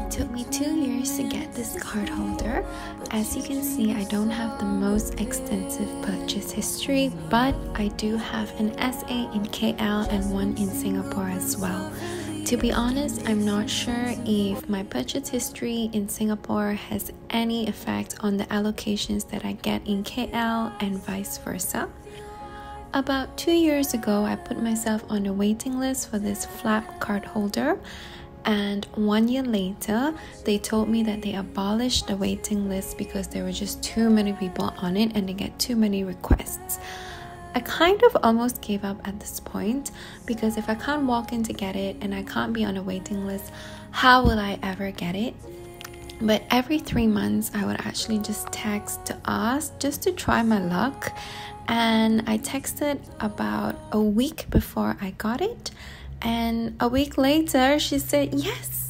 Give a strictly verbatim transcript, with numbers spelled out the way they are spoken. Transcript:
It took me two years to get this card holder. As you can see, I don't have the most extensive purchase history, but I do have an S A in K L and one in Singapore as well. To be honest, I'm not sure if my purchase history in Singapore has any effect on the allocations that I get in K L and vice versa. About two years ago, I put myself on a waiting list for this flap card holder, and one year later, they told me that they abolished the waiting list because there were just too many people on it and they get too many requests. I kind of almost gave up at this point, because if I can't walk in to get it and I can't be on a waiting list, how will I ever get it? But every three months I would actually just text to ask just to try my luck, and I texted about a week before I got it, and a week later she said yes.